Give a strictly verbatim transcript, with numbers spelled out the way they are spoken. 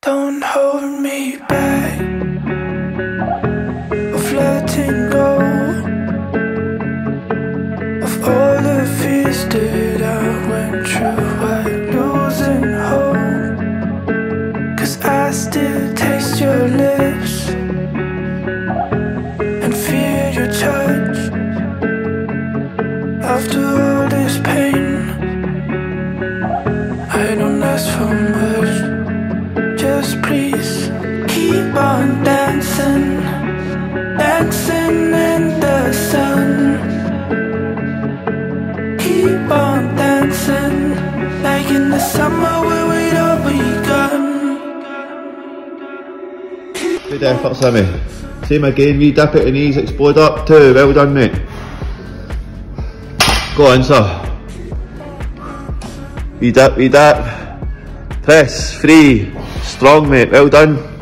Don't hold me back of letting go of all the fears that I went through while losing hope. Cause I still taste your lips and feel your touch. After all this pain, I don't ask for much. Just please keep on dancing, dancing in the sun. Keep on dancing, like in the summer where we'd all begun. Good effort, Simmy. Same again, we dip it and knees, explode up too. Well done, mate. Go on, sir. We dip, we dip. Press, free. Strong, mate. Well done.